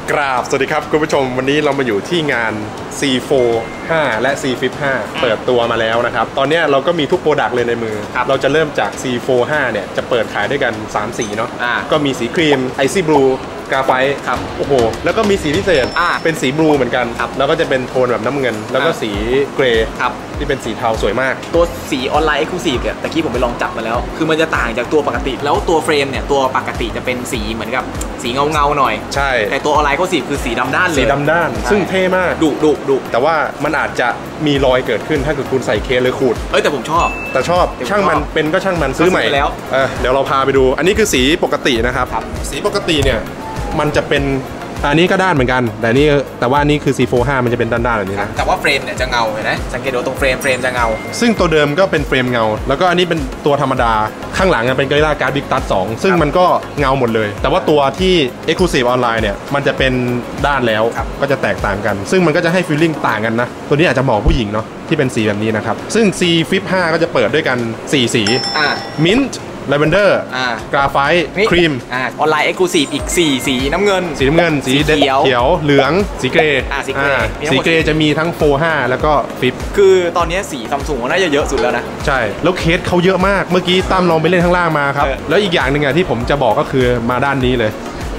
กราบสวัสดีครับคุณผู้ชมวันนี้เรามาอยู่ที่งาน C4 5 และ C-Flip 5 เปิดตัวมาแล้วนะครับตอนนี้เราก็มีทุกโปรดักต์เลยในมือเราจะเริ่มจาก C4 5 เนี่ยจะเปิดขายด้วยกัน3สีเนาะก็มีสีครีม Icy Blue กาไฟครับโอ้โหแล้วก็มีสีพิเศษเป็นสีบลูเหมือนกันแล้วก็จะเป็นโทนแบบน้ำเงินแล้วก็สีเกรย์ที่เป็นสีเทาสวยมากตัวสีออนไลน์ Exclusive เนี่ยตะกี้ผมไปลองจับมาแล้วคือมันจะต่างจากตัวปกติแล้วตัวเฟรมเนี่ยตัวปกติจะเป็นสีเหมือนกับสีเงาหน่อยใช่แต่ตัวออนไลน์ Exclusive คือสีดำด้านเลยสีดำด้านซึ่งเท่มากดุแต่ว่ามันอาจจะมีรอยเกิดขึ้นถ้าเกิดคุณใส่เคสเลยขูดแต่ผมชอบช่างมันเป็นก็ช่างมันซื้อใหม่แล้วเดี๋ยวเราพาไปดูอันนี้คือสีปกตินะครับสีปกติเนี่ยมันจะเป็นอันนี้ก็ด้านเหมือนกันแต่ว่านี่คือ C4 5 มันจะเป็นด้านๆแบบนี้นะแต่ว่าเฟรมเนี่ยจะเงาเห็นไหมสังเกตดูตรงเฟรมจะเงาซึ่งตัวเดิมก็เป็นเฟรมเงาแล้วก็อันนี้เป็นตัวธรรมดาข้างหลังเป็นกอริลลาการ์ดบิ๊กตัส2ซึ่งมันก็เงาหมดเลยแต่ว่าตัวที่ Exclusive ออนไลน์เนี่ยมันจะเป็นด้านแล้วก็จะแตกต่างกันซึ่งมันก็จะให้ฟีลลิ่งต่างกันนะตัวนี้อาจจะเหมาะผู้หญิงเนาะที่เป็นสีแบบนี้นะครับซึ่ง C-Flip 5 ก็จะเปิดด้วยกัน4สีมิ้นท์ลาเวนเดอร์กราไฟต์ครีมออนไลน์ Exclusive อีก4สีน้ำเงินสีเขียวเหลืองสีเกรย์สีเกรย์จะมีทั้ง4 5แล้วก็ฟิปคือตอนนี้สีซัมซุงน่าจะเยอะสุดแล้วนะใช่แล้วเคสเขาเยอะมากเมื่อกี้ตั้มลองไปเล่นข้างล่างมาครับแล้วอีกอย่างหนึ่งที่ผมจะบอกก็คือมาด้านนี้เลย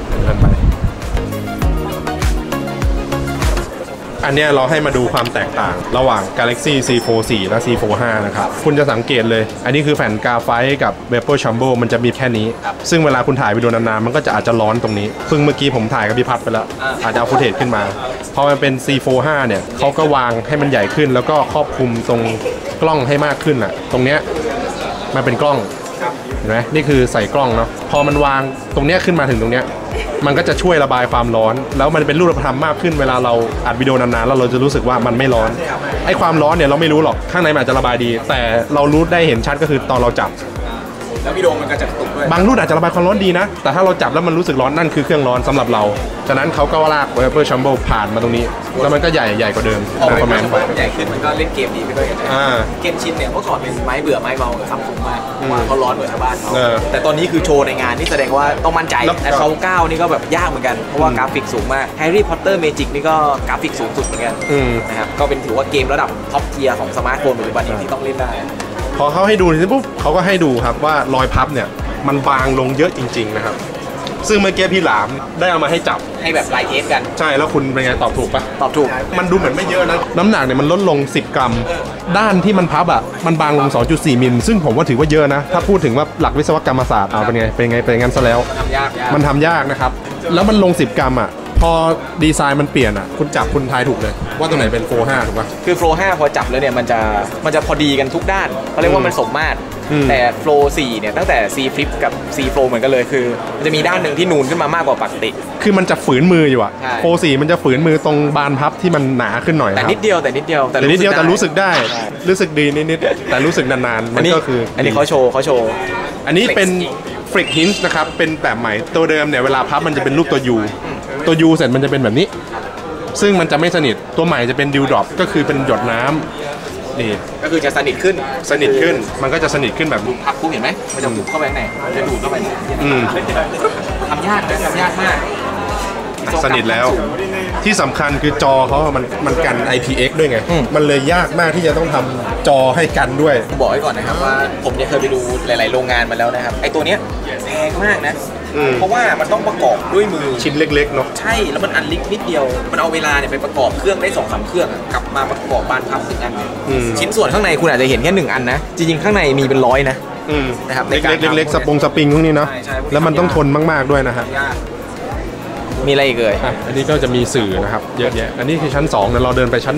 อันนี้เราให้มาดูความแตกต่างระหว่าง Galaxy C4 4 และ C4 5 นะครับคุณจะสังเกตเลยอันนี้คือแผ่นกาไฟกับ Vapor Chamber มันจะมีแค่นี้ซึ่งเวลาคุณถ่ายวิดีโอนานๆมันก็จะอาจจะร้อนตรงนี้ซึ่งเมื่อกี้ผมถ่ายกับพี่พัดไปแล้วอาจจะเอาฟุตเทจขึ้นมาพอมันเป็น C4 5 เนี่ยเขาก็วางให้มันใหญ่ขึ้นแล้วก็ครอบคลุมตรงกล้องให้มากขึ้นตรงเนี้ยมันเป็นกล้องเห็นไหมนี่คือใส่กล้องเนาะพอมันวางตรงเนี้ยขึ้นมาถึงตรงเนี้ยมันก็จะช่วยระบายความร้อนแล้วมันเป็นรูปธรรมมากขึ้นเวลาเราอัดวิดีโอนานๆแล้วเราจะรู้สึกว่ามันไม่ร้อนไอ้ความร้อนเนี่ยเราไม่รู้หรอกข้างในมันอาจจะระบายดีแต่เรารู้ได้เห็นชัดก็คือตอนเราจับแล้ววิดีโอมันก็จะตุกด้วยบางรุ่นอาจจะระบายความร้อนดีนะแต่ถ้าเราจับแล้วมันรู้สึกร้อนนั่นคือเครื่องร้อนสำหรับเราฉะนั้นเขาก็ลาก Vapor Chamber ผ่านมาตรงนี้แล้วมันก็ใหญ่กว่าเดิมประมาณมันใหญ่ขึ้นมันก็เล่นเกมดีไปด้วยเกมชินเนี่ยเมื่อก่อนเป็นไม้เบื่อไม้เบากับซัมซุงมากเขาร้อนเหมือนชาวบ้านเขาแต่ตอนนี้คือโชว์ในงานนี่แสดงว่าต้องมั่นใจแต่เขา9นี่ก็แบบยากเหมือนกันเพราะว่ากราฟิกสูงมาก Harry Potter Magic นี่ก็กราฟิกสูงสุดเหมือนกันนะครับก็เป็นถือว่าเกมระดับท็อปเทียร์ของสมาร์ทโฟนปัจจุบันนี้ที่ต้องเล่นได้พอเขาให้ดูปุ๊บเขาก็ให้ดูครับว่ารอยพับเนี่ยมันบางลงเยอะจริงๆนะครับซึ่งเมื่อกี้พี่หลามได้เอามาให้จับให้แบบไลท์เอสกันใช่แล้วคุณเป็นไงตอบถูกปะตอบถูกมันดูเหมือนไม่เยอะนะน้ำหนักเนี่ยมันลดลง10 กรัมด้านที่มันพับมันบางลง 2.4 มิลซึ่งผมว่าถือว่าเยอะนะถ้าพูดถึงว่าหลักวิศวกรรมศาสตร์เป็นไงงั้นซะแล้วมันทำยากนะครับแล้วมันลง10 กรัมพอดีไซน์มันเปลี่ยนคุณจับคุณทายถูกเลยว่าตัวไหนเป็นโฟ5ถูกปะคือโฟ5พอจับแล้วเนี่ยมันจะพอดีกันทุกด้านเขาเรียกว่ามันสมมาตรแต่โฟ4เนี่ยตั้งแต่ C-Flip กับ C-Flow เหมือนกันเลยคือมันจะมีด้านหนึ่งที่นูนขึ้นมามากกว่าปกติคือมันจะฝืนมืออยู่โฟ4มันจะฝืนมือตรงบานพับที่มันหนาขึ้นหน่อยแต่นิดเดียวแต่รู้สึกได้รู้สึกดีนิดแต่รู้สึกนานๆมันก็คืออันนี้เขาโชว์อันนี้เป็นฟริกฮินส์นะครับเป็นแบบใหม่ตัวเดิมเนี่ยเวลาพับมันจะเป็นรูปตัว U เสร็จมันจะเป็นแบบนี้ซึ่งมันจะไม่สนิทตัวใหม่จะเป็นดิวดรอปก็คือเป็นหยดน้ำนี่ก็คือจะสนิทขึ้นมันก็จะสนิทขึ้นแบบพับปุ๊บเห็นไหมมันจะบุกเข้าไปไหนจะดูดเข้าไปทำยากมากสนิทแล้วที่สำคัญคือจอเขามันกัน IPX ด้วยไงมันเลยยากมากที่จะต้องทำจอให้กันด้วยบอกไว้ก่อนนะครับว่าผมเนี่ยเคยไปดูหลายๆโรงงานมาแล้วนะครับไอตัวเนี้ยแพงมากนะเพราะว่ามันต้องประกอบด้วยมือชิ้นเล็กๆเนาะใช่แล้วมันอันเล็กนิดเดียวมันเอาเวลาเนี่ยไปประกอบเครื่องได้2-3เครื่องกลับมาประกอบบานพับ1 อันชิ้นส่วนข้างในคุณอาจจะเห็นแค่1 อันนะจริงๆข้างในมีเป็น100นะนะครับเล็กๆสปริงพวกนี้เนาะแล้วมันต้องทนมากๆด้วยนะฮะมีอะไรอีกเลยอันนี้ก็จะมีสื่อนะครับเยอะแยะอันนี้คือชั้น2นะเราเดินไปชั้น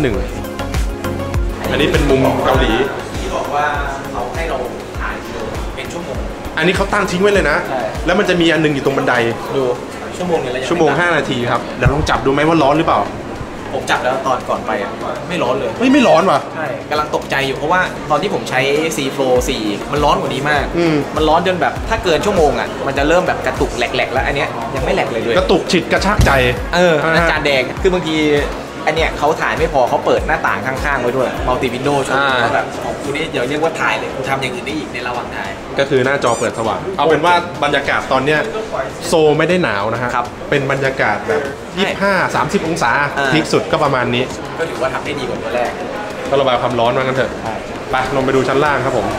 1อันนี้เป็นมุมเกาหลีที่บอกว่าเขาให้เราถ่ายเป็นชั่วโมงอันนี้เขาตั้งทิ้งไว้เลยนะแล้วมันจะมีอันนึงอยู่ตรงบันไดดูชั่วโมง 5 นาทีครับเดี๋ยวลองจับดูไหมว่าร้อนหรือเปล่าผมจับแล้วตอนก่อนไปไม่ร้อนเลยไม่ร้อนว่ะใช่กำลังตกใจอยู่เพราะว่าตอนที่ผมใช้ C-Flow 4มันร้อนกว่านี้มากมันร้อนจนแบบถ้าเกินชั่วโมงมันจะเริ่มแบบกระตุกแหลกๆแล้วอันเนี้ยยังไม่แหลกเลยกระตุกฉิดกระชากใจอาจารย์แดงคือบางทีอันเนี้ยเขาถ่ายไม่พอเขาเปิดหน้าต่างข้างๆไว้ด้วยมัลติวินโดว์ช่วยแบบของคุณนี่เดี๋ยวเรียกว่าถ่ายเลยคุณทำอย่างอื่นได้อีกในระหว่างถ่ายก็คือหน้าจอเปิดสว่างเอาเป็นว่าบรรยากาศตอนเนี้ยโซไม่ได้หนาวนะฮะเป็นบรรยากาศแบบ25-30 องศาพีคสุดก็ประมาณนี้ก็ถือว่าทำได้ดีกว่าตัวแรกก็ระบายความร้อนมากันเถอะไปลงไปดูชั้นล่างครับผม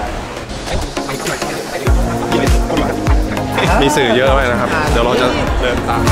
มีสื่อเยอะมากนะครับเดี๋ยวเราจะเดินตาม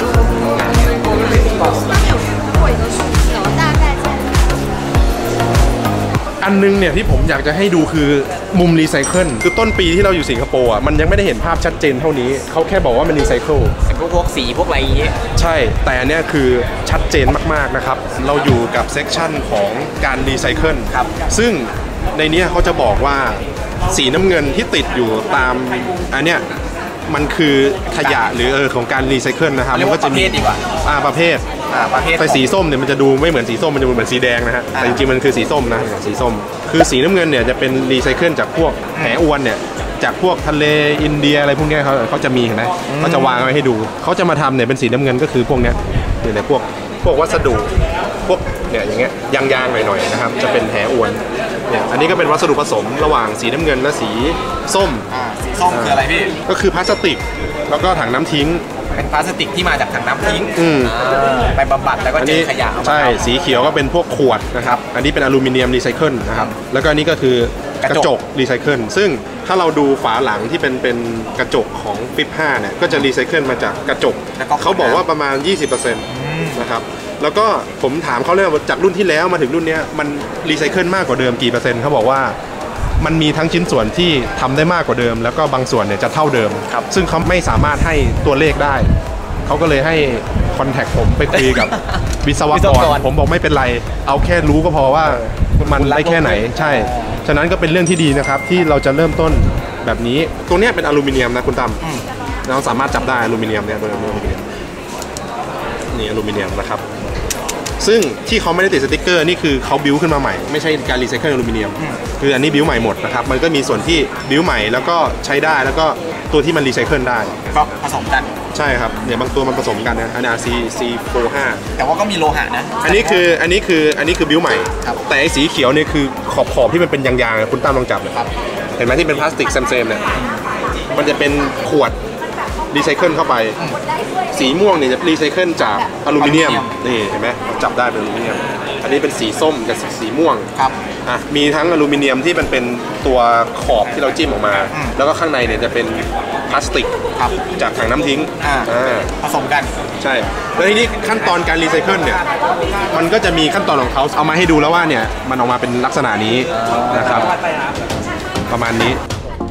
อันนึงเนี่ยที่ผมอยากจะให้ดูคือมุมรีไซเคิลคือต้นปีที่เราอยู่สิงคโปร์อ่ะมันยังไม่ได้เห็นภาพชัดเจนเท่านี้เขาแค่บอกว่ามันรีไซเคิลพวกสีพวกอะไรอย่างเงี้ยใช่แต่อันเนี้ยคือชัดเจนมากๆนะครับเราอยู่กับเซกชันของการรีไซเคิลครับซึ่งในนี้เขาจะบอกว่าสีน้ำเงินที่ติดอยู่ตามอันเนี้ยมันคือขยะหรือของการรีไซเคิลนะครับมันก็จะมีประเภทแต่สีส้มเนี่ยมันจะดูไม่เหมือนสีส้มมันจะเหมือนสีแดงนะฮะแต่จริงๆมันคือสีส้มนะสีส้มคือสีน้ำเงินเนี่ยจะเป็นรีไซเคิลจากพวกแหอวนเนี่ยจากพวกทะเลอินเดียอะไรพวกนี้เขาจะมีเห็นไหมเขาจะวางไว้ให้ดูเขาจะมาทำเนี่ยเป็นสีน้ำเงินก็คือพวกเนี้ยเนี่ยพวกวัสดุพวกเนี่ยอย่างเงี้ยยางๆหน่อยๆนะครับจะเป็นแหอวนเนี่ยอันนี้ก็เป็นวัสดุผสมระหว่างสีน้ำเงินและสีส้มสีส้มคืออะไรพี่ก็คือพลาสติกแล้วก็ถังน้ำทิ้งเป็นพลาสติกที่มาจากถังน้ำทิ้งไปบำบัดแล้วก็เจอขยะใช่สีเขียวก็เป็นพวกขวดนะครับอันนี้เป็นอลูมิเนียมรีไซเคิลนะครับแล้วก็อันนี้ก็คือกระจกรีไซเคิลซึ่งถ้าเราดูฝาหลังที่เป็นกระจกของฟิป5เนี่ยก็จะรีไซเคิลมาจากกระจกเขาบอกว่าประมาณ 20% นะครับแล้วก็ผมถามเขาเลยว่าจากรุ่นที่แล้วมาถึงรุ่นนี้มันรีไซเคิลมากกว่าเดิมกี่เปอร์เซ็นต์เขาบอกว่ามันมีทั้งชิ้นส่วนที่ทำได้มากกว่าเดิมแล้วก็บางส่วนเนี่ยจะเท่าเดิมซึ่งเขาไม่สามารถให้ตัวเลขได้เขาก็เลยให้คอนแทคผมไปคุยกับวิศวกรผมบอกไม่เป็นไรเอาแค่รู้ก็พอว่ามันได้แค่ไหนใช่ฉะนั้นก็เป็นเรื่องที่ดีนะครับที่เราจะเริ่มต้นแบบนี้ตรงนี้เป็นอลูมิเนียมนะคุณตั้มเราสามารถจับได้อลูมิเนียมเนี่ยเป็นอลูมิเนียมนี่อลูมิเนียมนะครับซึ่งที่เขาไม่ได้ติดสติ๊กเกอร์นี่คือเขาบิ้วขึ้นมาใหม่ไม่ใช่การรีไซเคิลอลูมิเนียมคืออันนี้บิ้วใหม่หมดนะครับมันก็มีส่วนที่บิ้วใหม่แล้วก็ใช้ได้แล้วก็ตัวที่มันรีไซเคิลได้ก็ผสมกันใช่ครับเนี่ยบางตัวมันผสมกันนะอันนี้ C45 แต่ว่าก็มีโลหะนะอันนี้คือบิ้วใหม่แต่ไอ้สีเขียวเนี่ยคือขอบที่มันเป็นยางๆคุณตั้มลองจับเลยเห็นไหมที่เป็นพลาสติกเซมๆเนี่ยมันจะเป็นขวดรีไซเคิลเข้าไปสีม่วงเนี่ยจะรีไซเคิลจากอลูมิเนียมนี่เห็นไหมจับได้เป็นอลูมิเนียมอันนี้เป็นสีส้มกับสีม่วงครับมีทั้งอลูมิเนียมที่มันเป็นตัวขอบที่เราจิ้มออกมาแล้วก็ข้างในเนี่ยจะเป็นพลาสติกจากถังน้ำทิ้งผสมกันใช่แล้วทีนี้ขั้นตอนการรีไซเคิลเนี่ยมันก็จะมีขั้นตอนของเขาเอามาให้ดูแล้วว่าเนี่ยมันออกมาเป็นลักษณะนี้นะครับประมาณนี้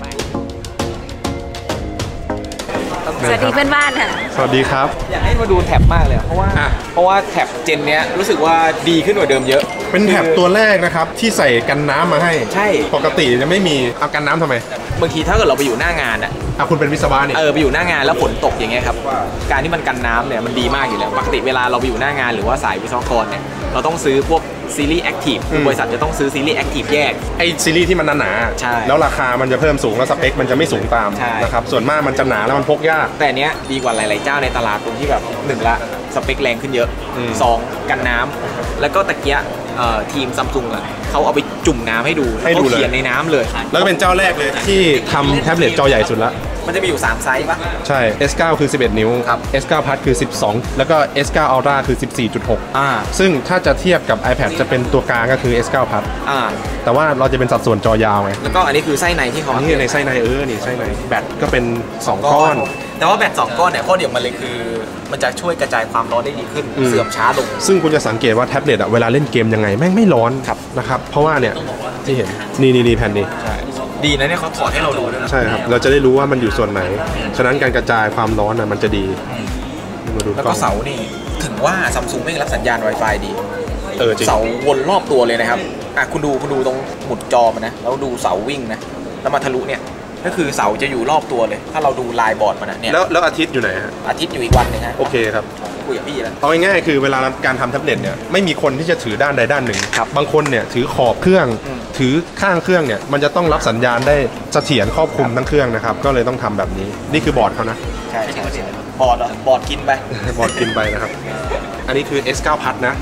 สวัสดีเพื่อนบ้านค่ะสวัสดีครับอยากให้มาดูแท็บมากเลยเพราะว่าแท็บเจนเนี้ยรู้สึกว่าดีขึ้นกว่าเดิมเยอะเป็นแท็บตัวแรกนะครับที่ใส่กันน้ำมาให้ใช่ปกติจะไม่มีเอากันน้ำทำไมบางทีถ้าเกิดเราไปอยู่หน้างานคุณเป็นวิศวะเนี่ยไปอยู่หน้างานแล้วฝนตกอย่างเงี้ยครับการที่มันกันน้ำเนี่ยมันดีมากอยู่แล้วปกติเวลาเราไปอยู่หน้างานหรือว่าสายวิศวกรเนี่ยเราต้องซื้อพวกซีรีส์แอคทีฟบริษัทจะต้องซื้อซีรีส์แอคทีฟแยกไอซีรีส์ที่มันหนาๆแล้วราคามันจะเพิ่มสูงแล้วสเปคมันจะไม่สูงตามนะครับส่วนมากมันจะหนาแล้วมันพกยากแต่เนี้ยดีกว่าหลายๆเจ้าในตลาดตรงที่แบบ1ละสเปคแรงขึ้นเยอะ2กันน้ำแล้วก็ตะเกียทีมซัมซุงเขาเอาไปจุ่มน้ำให้ดูเขาเขียนในน้ำเลยแล้วก็เป็นเจ้าแรกเลยที่ทำแท็บเล็ตจอใหญ่สุดละมันจะมีอยู่3ไซส์ป่ะใช่ S9 คือ11 นิ้ว S9 Plus คือ12แล้วก็ S9 Ultra คือ 14.6 ซึ่งถ้าจะเทียบกับ iPad จะเป็นตัวกลางก็คือ S9 Plus แต่ว่าเราจะเป็นสัดส่วนจอยาวไงแล้วก็อันนี้คือไส้ในที่เขานี่ในไส้ในนี่ไส้ในแบตก็เป็น2ก้อนแต่ว่าแบต2ก้อนเนี่ยข้อเดียวมันเลยคือมันจะช่วยกระจายความร้อนได้ดีขึ้นเสื่อมช้าลงซึ่งคุณจะสังเกตว่าแท็บเล็ตเวลาเล่นเกมยังไงแม่งไม่ร้อนนะครับเพราะว่าเนี่ยที่เห็นนี่แผ่นนี้ดีนะเนี่ยเขาถอดให้เราดูด้วยนะใช่ครับเราจะได้รู้ว่ามันอยู่ส่วนไหนฉะนั้นการกระจายความร้อนมันจะดีแล้วก็เสานี่ถึงว่าซัมซุงไม่รับสัญญาณ Wi-Fi ดีเสาวนรอบตัวเลยนะครับคุณดูตรงหมุดจอมันนะแล้วดูเสาวิ่งนะแล้วมาทะลุเนี่ยก็คือเสาจะอยู่รอบตัวเลยถ้าเราดูลายบอร์ดมันเนี่ยแล้วอาทิตย์อยู่ไหนฮะอาทิตย์อยู่อีกวันนึงฮะโอเคครับคุยกับพี่แล้วเอาง่ายๆคือเวลาการทำแท็บเล็ตเนี่ยไม่มีคนที่จะถือด้านใดด้านหนึ่งบางคนเนี่ยถือขอบเครื่องถือข้างเครื่องเนี่ยมันจะต้องรับสัญญาณได้เสถียรครอบคลุมทั้งเครื่องนะครับก็เลยต้องทำแบบนี้นี่คือบอร์ดเขานะใช่บอร์ดกินไปบอร์ดกินไปนะครับอันนี้คือ S9 Plus นะ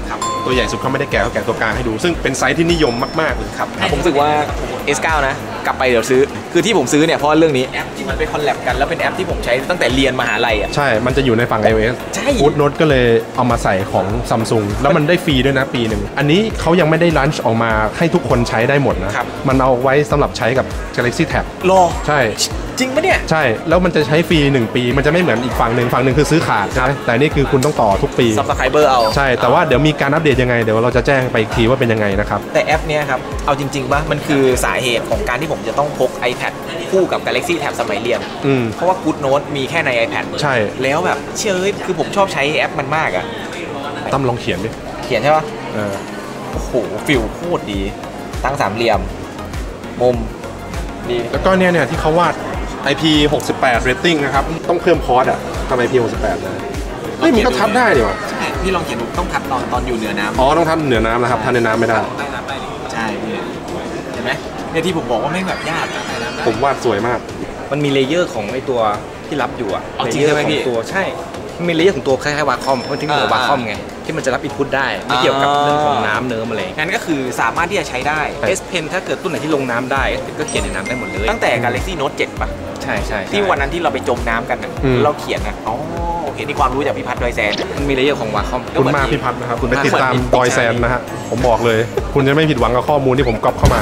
ตัวใหญ่สุดเขาไม่ได้แกะเขาแกะตัวกลางให้ดูซึ่งเป็นไซส์ที่นิยมมากๆเลยครับผมรู้สึกว่า S9 นะกลับไปเดี๋ยวซื้อคือที่ผมซื้อเนี่ยเพราะเรื่องนี้แอปที่มันไปคอลแลบกันแล้วเป็นแอปที่ผมใช้ตั้งแต่เรียนมหาลัยอ่ะใช่มันจะอยู่ในฝั่ง iOS ใช่ Footnote ก็เลยเอามาใส่ของ Samsung แล้วมันได้ฟรีด้วยนะปีหนึ่งอันนี้เขายังไม่ได้ลันช์ออกมาให้ทุกคนใช้ได้หมดนะมันเอาไว้สำหรับใช้กับ Galaxy Tab รอใช่จริงปะเนี่ยใช่แล้วมันจะใช้ฟรี1ปีมันจะไม่เหมือนอีกฝั่งหนึ่งคือซื้อขาดใช่ไหมแต่นี่คือคุณต้องต่อทุกปี Subscriber เอาใช่แต่ว่าเดี๋ยวมีการอัปเดตยังไงเดี๋ยวเราจะแจ้งไปอีกทีว่าเป็นยังไงนะครับแต่แอปเนี้ยครับเอาจริงๆป่ะมันคือสาเหตุของการที่ผมจะต้องพก iPad คู่กับ Galaxy Tab สมัยเรียนเพราะว่า Goodnote มีแค่ใน iPad ใช่แล้วแบบเชื่อคือผมชอบใช้แอปมันมากอะตั้มลองเขียนดิเขียนใช่ป่ะโอ้โหฟิลโคตรดีตั้งสามเหลี่ยมมุมดีแล้วก็เนี่ยที่เขาวาด IP68 rating นะครับต้องเพิ่มคอร์สอะทำ IP68 นะเฮ้ยมันก็ทับได้ดิวะใช่พี่ลองเขียนดูต้องทับตอนอยู่เหนือน้ำต้องทับเหนือน้ำนะครับทับในน้ำไม่ได้ใต้น้ำได้ใช่เห็นไหมเนี่ยที่ผมบอกว่าไม่แบบยากผมวาดสวยมากมันมีเลเยอร์ของไอตัวที่รับอยู่อะเลเยอร์ของตัวใช่มันมีเลเยอร์ของตัวคล้ายๆวาคอมเพราะที่มันวาคอมไงที่มันจะรับอินพุตได้ไม่เกี่ยวกับเรื่องของน้ำเนื้ออะไรงั้นก็คือสามารถที่จะใช้ได้ S Pen ถ้าเกิดตัวไหนที่ลงน้ำได้ S Pen ก็เขียนในน้ำได้หมดเลยตั้งแต่ Galaxy Note 7 ป่ะใช่ที่วันนั้นที่เราไปจมน้ำกันเราเขียนโอเคนี่ความรู้จากพี่พัฒน์ดอยแซนมันมีเลเยอร์ของวาคอมคุณมากพี่พัฒน์นะครับคุณไปติดตามดอยแซนนะฮะผมบอกเลยคุณจะไม่ผิดหวังกับข้อมูลที่ผมก๊อปเข้ามา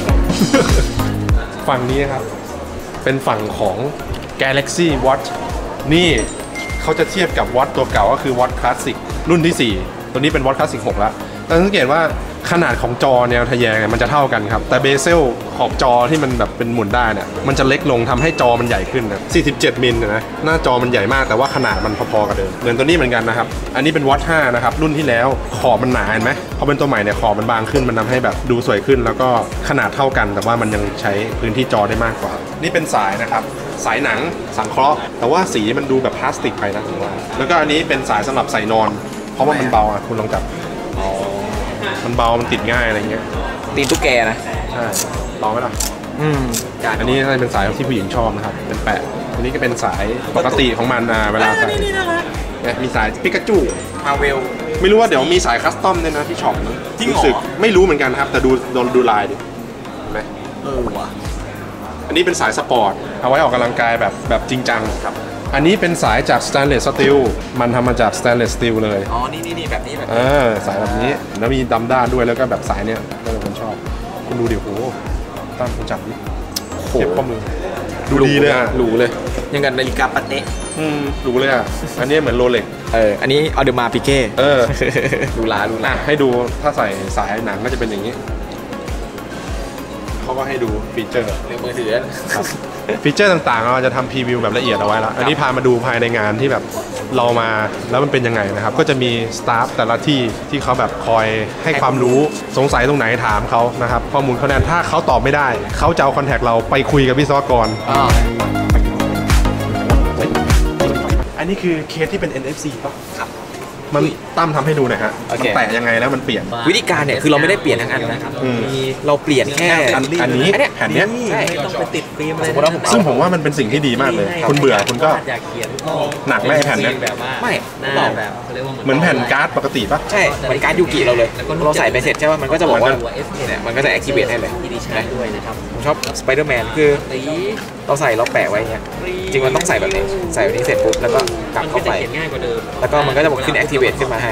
ฝั่งนี้ครับเป็นฝั่งของ Galaxy Watch นี่เขาจะเทียบกับ Watch ตัวเก่าก็คือ Watch Classic รุ่นที่4ตัวนี้เป็น Watch Classic 6แล้วแต่สังเกตว่าขนาดของจอแนวทะแยงมันจะเท่ากันครับแต่เบเซลขอบจอที่มันแบบเป็นหมุนได้เนี่ยมันจะเล็กลงทำให้จอมันใหญ่ขึ้นนะ47มิลนะหน้าจอมันใหญ่มากแต่ว่าขนาดมันพอๆกับเดิมเหมือนตัวนี้เหมือนกันนะครับอันนี้เป็น Watch 5นะครับรุ่นที่แล้วขอบมันหนาเห็นไหมพอเป็นตัวใหม่เนี่ยขอบมันบางขึ้นมันทำให้แบบดูสวยขึ้นแล้วก็ขนาดเท่ากันแต่ว่ามันยังใช้พื้นที่จอได้มากกว่านี่เป็นสายนะครับสายหนังสังเคราะห์แต่ว่าสีมันดูแบบพลาสติกไปนะผมว่าแล้วก็อันนี้เป็นสายสำหรับใส่นอนเพราะว่ามันเบาอ่ะคุณลองจับมันเบามันติดง่ายอะไรเงี้ยตีนตุ๊กแกนะใช่ลองไหมล่ะอันนี้น่าจะเป็นสายที่ผู้หญิงชอบนะครับเป็นแปะอันนี้ก็เป็นสายปกติของมันเวลาใส่เนี่ยมีสายปิกาจูมาเวลไม่รู้ว่าเดี๋ยวมีสายคัสตอมด้วยนะที่ช็อปนะรู้สึกไม่รู้เหมือนกันครับแต่ดูลายดิเห็นไหมว่ะอันนี้เป็นสายสปอร์ตเอาไว้ออกกำลังกายแบบจริงจังครับอันนี้เป็นสายจาก Stainless Steel มันทำมาจาก Stainless Steel เลยนี่แบบนี้สายแบบนี้แล้วมีดำด้านด้วยแล้วก็แบบสายเนี้ยก็เป็นคนชอบคุณดูดิโหตั้งคุณจับดิเก็บข้อมือดูดีเลยอ่ะหรูเลยยังกันนาฬิกาปัตเต้หรูเลยอ่ะอันนี้เหมือนโรเล็กอันนี้เอาเดอร์มาปิเก้ดูลาให้ดูถ้าใส่สายหนังก็จะเป็นอย่างนี้เขาก็ให้ดูฟีเจอร์ในมือถือฟีเจอร์ต่างๆเราจะทำพรีวิวแบบละเอียดเอาไว้แล้วอันนี้พามาดูภายในงานที่แบบเรามาแล้วมันเป็นยังไงนะครับก็จะมีสตาฟแต่ละที่เขาแบบคอยให้ความรู้สงสัยตรงไหนถามเขานะครับข้อมูลเขาแน่นถ้าเขาตอบไม่ได้เขาจะเอาคอนแทคเราไปคุยกับวิศวกรอันนี้คือเคสที่เป็น NFC ป่ะครับมันตั้มทำให้ดูหน่อยฮะมันแตะยังไงแล้วมันเปลี่ยนวิธีการเนี่ยคือเราไม่ได้เปลี่ยนทั้งอันนะครับเราเปลี่ยนแค่อันนี้แผ่นนี้ต้องไปติดฟิล์มอะไรซึ่งผมว่ามันเป็นสิ่งที่ดีมากเลยคุณเบื่อคุณก็หนักไหมแผ่นนี้ไม่เหมือนแผ่นการ์ดปกติป่ะใช่เหมือนการ์ดยูกิเราเลยเราใส่ไปเสร็จใช่ป่ะมันก็จะบอกว่าเนี่ยมันก็จะ activate ให้เลยผมชอบสไปเดอร์แมนคือเราใส่เราแปะไว้เงี้ยจริงมันต้องใส่แบบนี้ใส่แบบนี้เสร็จปุ๊บแล้วก็กลับเข้าไปแล้วก็มันก็จะบอกขึ้น activate ขึ้นมาให้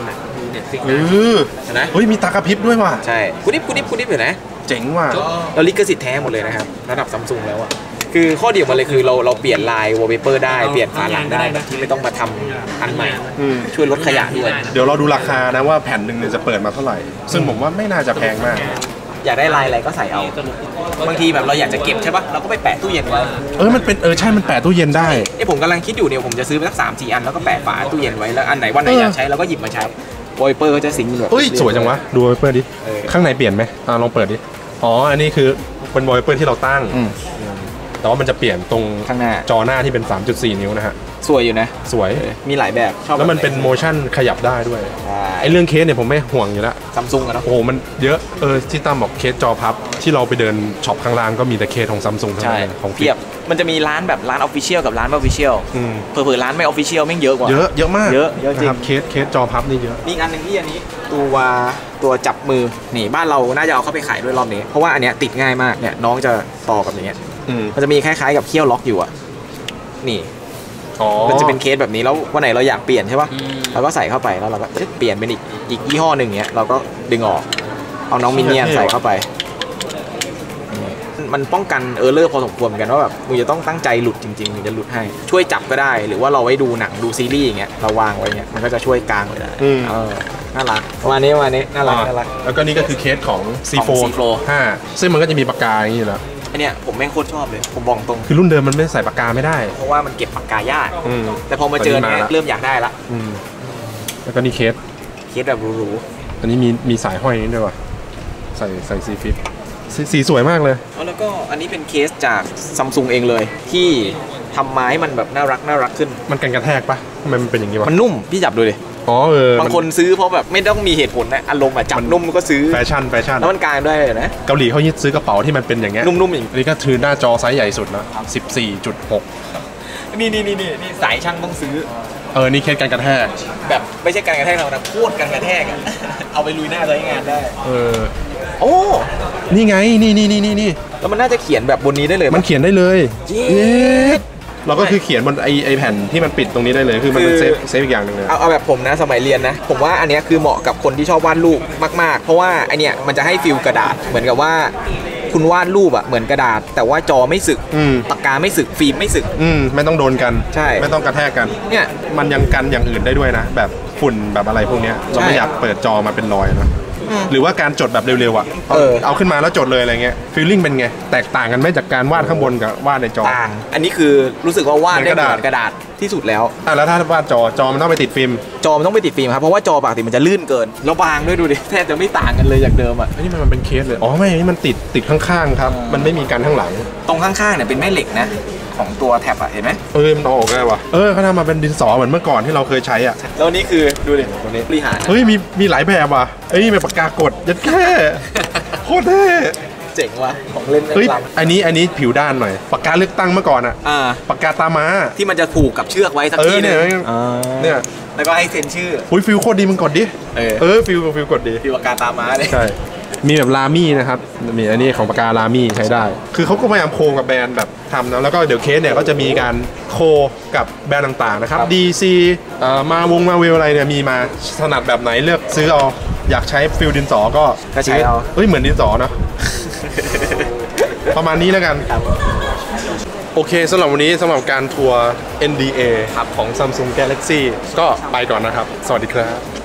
นะเฮ้ยมีตากระพริบด้วยว่ะใช่กุดิบเห็นไหมเจ๋งว่ะเราลิขสิทธิ์แท้หมดเลยนะครับระดับซัมซุงแล้วอ่ะคือข้อดีของมันเลยคือเราเปลี่ยนลายวอลเปเปอร์ได้เปลี่ยนฝาหลังได้ที่ไม่ต้องมาทำอันใหม่ช่วยลดขยะด้วยเดี๋ยวเราดูราคานะว่าแผ่นหนึ่งเนี่ยจะเปิดมาเท่าไหร่ซึ่งผมว่าไม่น่าจะแพงมากอยากได้ลายอะไรก็ใส่เอาบางทีแบบเราอยากจะเก็บใช่ปะเราก็ไปแปะตู้เย็นไว้มันเป็นใช่มันแปะตู้เย็นได้ผมกำลังคิดอยู่เนี่ยผมจะซื้อไปสัก3-4 อันแล้วก็แปะฝาตู้เย็นไว้แล้วอันไหนวันไหนอยากใช้เราก็หยิบมาใช้วอลเปเปอร์ก็จะสิงแบบสวยจังวะดูวอลเปเปอร์ดิข้างในเปลี่ยนไหมลองเปิดดิอันนี้คือเป็นวอลเปเปอร์ที่เราตั้งแต่ว่ามันจะเปลี่ยนตรงข้างหน้าจอหน้าที่เป็น 3.4 นิ้วนะฮะสวยอยู่นะสวยมีหลายแบบชอบแล้วมันเป็นโมชั่นขยับได้ด้วยไอ้เรื่องเคสเนี่ยผมไม่ห่วงอยู่แล้วซัมซุงอะเนาะโอ้โหมันเยอะที่ตั้มบอกเคสจอพับที่เราไปเดินช็อปข้างล่างก็มีแต่เคสของซัมซุงทั้งนั้นของเทียบมันจะมีร้านแบบร้านออฟฟิเชียลกับร้านไม่ออฟฟิเชียลเผื่อร้านไม่ออฟฟิเชียลแม่งเยอะกว่าเยอะมากเยอะจริงเคสจอพับนี่เยอะมีอันหนึ่งที่อันนี้ตัวจับมือนี่บ้านเราน่าจะเอาเข้าไปขายด้วยรอบนี้เพราะว่าอันเนี้ยติดง่ายมากเนี่ยน้องจะต่อกับอย่างเงี้ยมันจะมีคล้ายๆกับเขี้ยวล็อกอยู่อ่ะนี่มันจะเป็นเคสแบบนี้แล้ววันไหนเราอยากเปลี่ยนใช่ป่ะเราก็ใส่เข้าไปแล้วเราก็เปลี่ยนเป็นอีกยี่ห้อหนึ่งเงี้ยเราก็ดึงออกเอาน้องมินเนี่ยนใส่เข้าไปมันป้องกันเลอร์พอสมควรเหมือนกันว่าแบบมึงจะต้องตั้งใจหลุดจริงๆมึงจะหลุดให้ช่วยจับก็ได้หรือว่าเราไว้ดูหนังดูซีรีส์อย่างเงี้ยเราวางไว้เงี้ยมันก็จะช่วยกางเลยได้น่ารักประมาณนี้น่ารักแล้วก็นี่ก็คือเคสของ C4 5ซึ่งมันก็จะมีปากกาอย่างนี้แหละไอเนี้ยผมแม่งโคตรชอบเลยผมบอกตรงคือรุ่นเดิมมันไม่ใส่ปากกาไม่ได้เพราะว่ามันเก็บปากกายากแต่พอมาเจอเนี่ยเริ่มอยากได้ละแล้วก็นี่เคสแบบหรูๆอันนี้มีสายห้อยนี้ด้วยว่ะใส่ซีฟิตสีสวยมากเลยแล้วก็อันนี้เป็นเคสจากซัมซุงเองเลยที่ทำไม้มันแบบน่ารักขึ้นมันกันกระแทกปะทำไมมันเป็นอย่างนี้วะมันนุ่มพี่จับดูดิบางคนซื้อเพราะแบบไม่ต้องมีเหตุผลนะอารมณ์แบบจับนุ่มก็ซื้อแฟชั่นแล้วมันกลางด้วยนะเกาหลีเขายึดซื้อกระเป๋าที่มันเป็นอย่างเงี้ยนุ่มๆอย่างนี้ก็ถือหน้าจอไซส์ใหญ่สุดนะ 14.6 นี่สายช่างต้องซื้อนี่เคสกันกระแทกแบบไม่ใช่การกระแทกเรานะโคตรกันกระแทกเอาไปลุยหน้าใช้งานได้โอ้นี่ไงนี่แล้วมันน่าจะเขียนแบบบนนี้ได้เลยมันเขียนได้เลยเราก็คือเขียนบนไอแผ่นที่มันปิดตรงนี้ได้เลยคือมันเป็นเซฟอีกอย่างหนึ่งเลยเอาแบบผมนะสมัยเรียนนะผมว่าอันนี้คือเหมาะกับคนที่ชอบวาดรูปมากๆเพราะว่าไอเนี้ยมันจะให้ฟิลกระดาษเหมือนกับว่าคุณวาดรูปอะเหมือนกระดาษแต่ว่าจอไม่สึกปากกาไม่สึกฟิล์มไม่สึกไม่ต้องโดนกันใช่ไม่ต้องกระแทกกันเนี่ยมันยังกันอย่างอื่นได้ด้วยนะแบบฝุ่นแบบอะไรพวกนี้เราไม่อยากเปิดจอมาเป็นรอยนะหรือว่าการจดแบบเร็วๆอ่ะเอาขึ้นมาแล้วจดเลยอะไรเงี้ยฟีลลิ่งเป็นไงแตกต่างกันไหมจากการวาดข้างบนกับวาดในจอต่างอันนี้คือรู้สึกว่าวาดได้เหมือนกระดาษที่สุดแล้วแล้วถ้าวาดจอมันต้องไปติดฟิล์มมันต้องไปติดฟิล์มครับเพราะว่าจอปกติมันจะลื่นเกินแล้วบางด้วยดูดิแทบจะไม่ต่างกันเลยจากเดิมอ่ะนี่มันเป็นเคสเลยไม่นี่มันติดข้างๆครับมันไม่มีกันข้างหลังตรงข้างๆเนี่ยเป็นแม่เหล็กนะของตัวแท็บอะเห็นไหมมันออกได้วะเขาทำมาเป็นดินสอเหมือนเมื่อก่อนที่เราเคยใช้อ่ะแล้วนี่คือดูดิตัวนี้บริหารมีหลายแบบว่ะมีปากกากดยัดแค่โคตรเท่เจ๋งว่ะของเล่นอันนี้ผิวด้านหน่อยปากกาเลือกตั้งเมื่อก่อนอ่ะปากกาตาม้าที่มันจะผูกกับเชือกไว้สักทีนึงเนี่ยแล้วก็ให้เซ็นชื่อฟิลโคตรดีมึงกดดิฟิลกดดีฟิลปากกาตาม้าเลยใช่มีแบบลามี่นะครับมีอันนี้ของปากกาลามี่ใช้ได้คือเขาก็พยายามโคกับแบรนด์แบบทำนะแล้วก็เดี๋ยวเคสเนี่ยก็จะมีการโคกับแบรนด์ต่างๆนะครับ DC มาเวลอะไรเนี่ยมีมาถนัดแบบไหนเลือกซื้อเอาอยากใช้ฟิลดินสอก็ใช้เอาเหมือนดินสอนะ ประมาณนี้แล้วกันโอเคสำหรับวันนี้สำหรับการทัวร์ NDA ของ Samsung Galaxy ก็ไปก่อนนะครับสวัสดีครับ